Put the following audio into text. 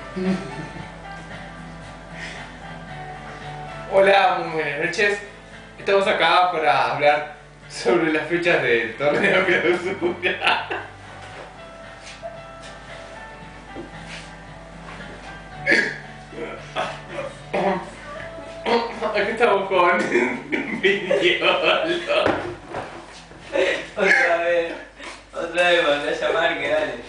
Hola, muy buenas noches. Estamos acá para hablar sobre las fechas del torneo clausura. Aquí estamos con Viñolo. Otra vez, volví a llamar, que dale.